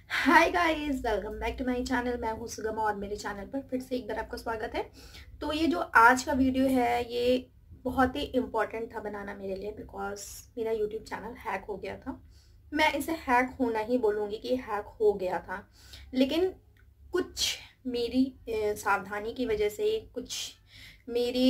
Hi guys, welcome back to my channel. मैं हूं सुगम और मेरे चैनल पर फिर से एक बार आपका स्वागत है। तो ये जो आज का वीडियो है ये बहुत ही इम्पोर्टेंट था बनाना मेरे लिए, बिकॉज मेरा यूट्यूब चैनल हैक हो गया था। मैं इसे हैक होना ही बोलूँगी कि हैक हो गया था, लेकिन कुछ मेरी सावधानी की वजह से, कुछ मेरी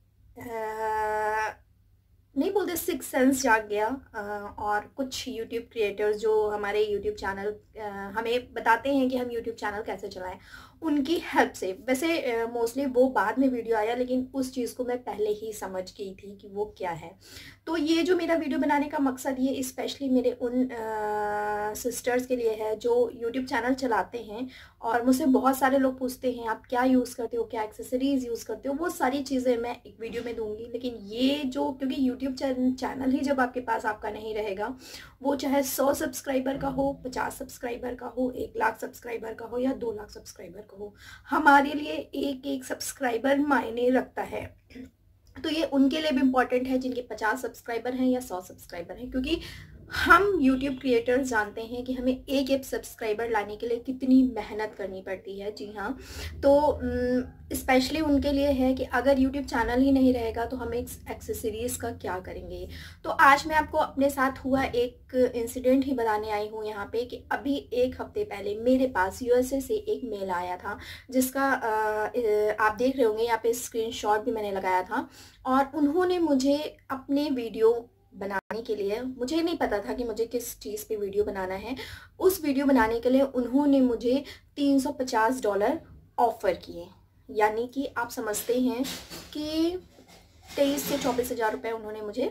नहीं बोलते सिक्स सेंस जाग गया। और कुछ यूट्यूब क्रिएटर्स जो हमारे यूट्यूब चैनल हमें बताते हैं कि हम यूट्यूब चैनल कैसे चलाएं, उनकी हेल्प से। वैसे मोस्टली वो बाद में वीडियो आया, लेकिन उस चीज़ को मैं पहले ही समझ गई थी कि वो क्या है। तो ये जो मेरा वीडियो बनाने का मकसद, ये स्पेशली मेरे उन सिस्टर्स के लिए है जो यूट्यूब चैनल चलाते हैं। और मुझसे बहुत सारे लोग पूछते हैं आप क्या यूज़ करते हो, क्या एक्सेसरीज़ यूज़ करते हो। वो सारी चीज़ें मैं एक वीडियो में दूंगी। लेकिन ये जो, क्योंकि यूट्यूब चैनल ही जब आपके पास आपका नहीं रहेगा, वो चाहे 100 सब्सक्राइबर का हो, 50 सब्सक्राइबर का हो, 1 लाख सब्सक्राइबर का हो या 2 लाख सब्सक्राइबर का हो, हमारे लिए एक एक सब्सक्राइबर मायने रखता है। तो ये उनके लिए भी इम्पोर्टेंट है जिनके 50 सब्सक्राइबर हैं या 100 सब्सक्राइबर हैं, क्योंकि हम यूट्यूब क्रिएटर्स जानते हैं कि हमें एक एक सब्सक्राइबर लाने के लिए कितनी मेहनत करनी पड़ती है। जी हाँ, तो स्पेशली उनके लिए है कि अगर यूट्यूब चैनल ही नहीं रहेगा तो हम एक एक्सेसरीज़ का क्या करेंगे। तो आज मैं आपको अपने साथ हुआ एक इंसिडेंट ही बताने आई हूँ यहाँ पे, कि अभी एक हफ्ते पहले मेरे पास यूएसए से एक मेल आया था, जिसका आप देख रहे होंगे यहाँ पे स्क्रीनशॉट भी मैंने लगाया था। और उन्होंने मुझे अपने वीडियो बनाने के लिए, मुझे नहीं पता था कि मुझे किस चीज़ पे वीडियो बनाना है, उस वीडियो बनाने के लिए उन्होंने मुझे $350 ऑफ़र किए। यानी कि आप समझते हैं कि 23 से 24 हज़ार रुपये उन्होंने मुझे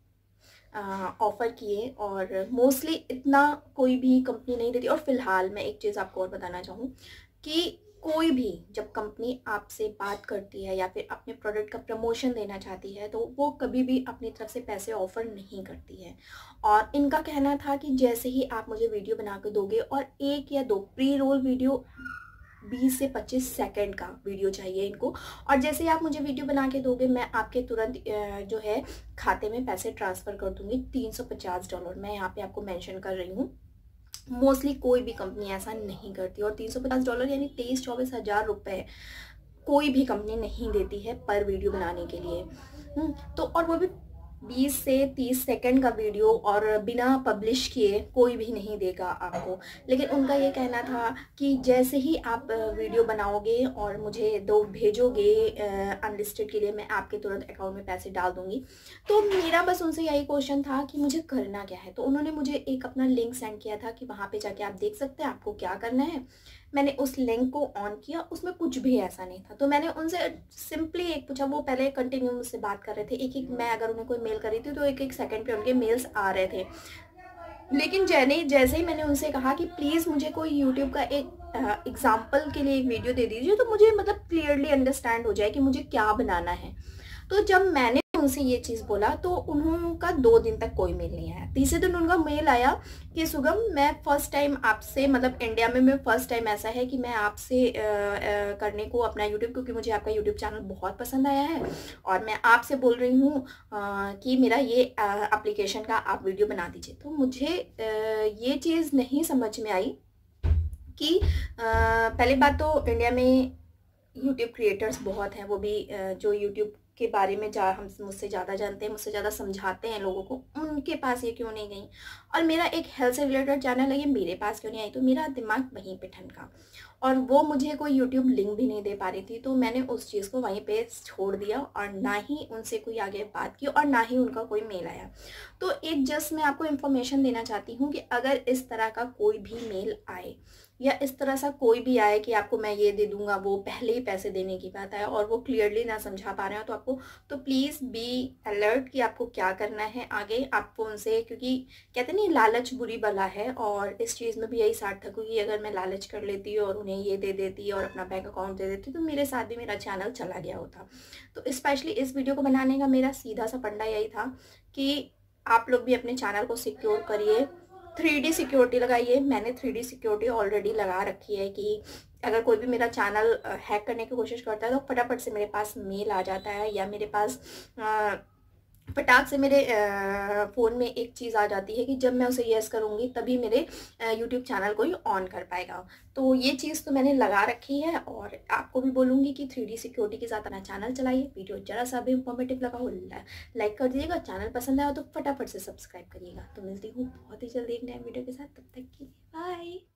ऑफ़र किए। और मोस्टली इतना कोई भी कंपनी नहीं देती। और फिलहाल मैं एक चीज़ आपको और बताना चाहूँ कि कोई भी जब कंपनी आपसे बात करती है या फिर अपने प्रोडक्ट का प्रमोशन देना चाहती है, तो वो कभी भी अपनी तरफ से पैसे ऑफ़र नहीं करती है। और इनका कहना था कि जैसे ही आप मुझे वीडियो बना के दोगे, और 1 या 2 प्री रोल वीडियो, 20 से 25 सेकंड का वीडियो चाहिए इनको, और जैसे ही आप मुझे वीडियो बना के दोगे, मैं आपके तुरंत जो है खाते में पैसे ट्रांसफ़र कर दूंगी। $350 मैं यहाँ पे आपको मेंशन कर रही हूँ। मोस्टली कोई भी कंपनी ऐसा नहीं करती। और $350 यानी 23-24 हज़ार रुपये कोई भी कंपनी नहीं देती है पर वीडियो बनाने के लिए। तो और वो भी 20 से 30 सेकंड का वीडियो, और बिना पब्लिश किए कोई भी नहीं देगा आपको। लेकिन उनका ये कहना था कि जैसे ही आप वीडियो बनाओगे और मुझे दो भेजोगे अनलिस्टेड के लिए, मैं आपके तुरंत अकाउंट में पैसे डाल दूंगी। तो मेरा बस उनसे यही क्वेश्चन था कि मुझे करना क्या है। तो उन्होंने मुझे एक अपना लिंक सेंड किया था कि वहाँ पे जाके आप देख सकते हैं आपको क्या करना है। मैंने उस लिंक को ऑन किया, उसमें कुछ भी ऐसा नहीं था। तो मैंने उनसे सिंपली एक पूछा। वो पहले कंटिन्यू मुझसे बात कर रहे थे, एक एक, मैं अगर उन्हें कोई मेल कर रही थी तो एक एक सेकंड पे उनके मेल्स आ रहे थे। लेकिन जैसे ही मैंने उनसे कहा कि प्लीज़ मुझे कोई यूट्यूब का एक एग्जाम्पल के लिए एक वीडियो दे दीजिए, तो मुझे मतलब क्लियरली अंडरस्टैंड हो जाए कि मुझे क्या बनाना है। तो जब मैंने उनसे ये चीज़ बोला, तो उनका 2 दिन तक कोई मेल नहीं आया। तीसरे दिन उनका मेल आया कि सुगम, मैं फ़र्स्ट टाइम आपसे, मतलब इंडिया में मैं फ़र्स्ट टाइम ऐसा है कि मैं आपसे करने को अपना यूट्यूब, क्योंकि मुझे आपका यूट्यूब चैनल बहुत पसंद आया है, और मैं आपसे बोल रही हूँ कि मेरा ये एप्लीकेशन का आप वीडियो बना दीजिए। तो मुझे ये चीज़ नहीं समझ में आई कि पहली बात तो इंडिया में यूट्यूब क्रिएटर्स बहुत हैं, वो भी जो यूट्यूब के बारे में हम मुझसे ज़्यादा जानते हैं, मुझसे ज़्यादा समझाते हैं लोगों को, उनके पास ये क्यों नहीं गई। और मेरा एक हेल्थ से रिलेटेड चैनल है, ये मेरे पास क्यों नहीं आई। तो मेरा दिमाग वहीं पे ठनका, और वो मुझे कोई यूट्यूब लिंक भी नहीं दे पा रही थी। तो मैंने उस चीज़ को वहीं पे छोड़ दिया, और ना ही उनसे कोई आगे बात की, और ना ही उनका कोई मेल आया। तो एक जस्ट मैं आपको इन्फॉर्मेशन देना चाहती हूँ कि अगर इस तरह का कोई भी मेल आए, या इस तरह सा कोई भी आए कि आपको मैं ये दे दूंगा, वो पहले ही पैसे देने की बात है, और वो क्लियरली ना समझा पा रहे हो, तो आपको, तो प्लीज़ बी अलर्ट कि आपको क्या करना है आगे। आपको उनसे, क्योंकि कहते नहीं लालच बुरी बला है, और इस चीज़ में भी यही सार्थक हुई। अगर मैं लालच कर लेती और उन्हें ये दे देती और अपना बैंक अकाउंट दे देती, तो मेरे साथ भी मेरा चैनल चला गया होता। तो स्पेशली इस वीडियो को बनाने का मेरा सीधा सा फंडा यही था कि आप लोग भी अपने चैनल को सिक्योर करिए, 3D सिक्योरिटी लगाइए। मैंने 3D सिक्योरिटी ऑलरेडी लगा रखी है कि अगर कोई भी मेरा चैनल हैक करने की कोशिश करता है, तो फटाफट से मेरे पास मेल आ जाता है, या मेरे पास फटाक से मेरे फ़ोन में एक चीज़ आ जाती है कि जब मैं उसे येस करूँगी तभी मेरे यूट्यूब चैनल कोई ऑन कर पाएगा। तो ये चीज़ तो मैंने लगा रखी है, और आपको भी बोलूँगी कि 3D सिक्योरिटी के साथ अपना चैनल चलाइए। वीडियो ज़रा सा भी इन्फॉर्मेटिव लगा हो लाइक कर दीजिएगा, चैनल पसंद आया तो फटाफट से सब्सक्राइब करिएगा। तो मिलती हूँ बहुत ही जल्दी एक नए वीडियो के साथ, तब तक के लिए बाय।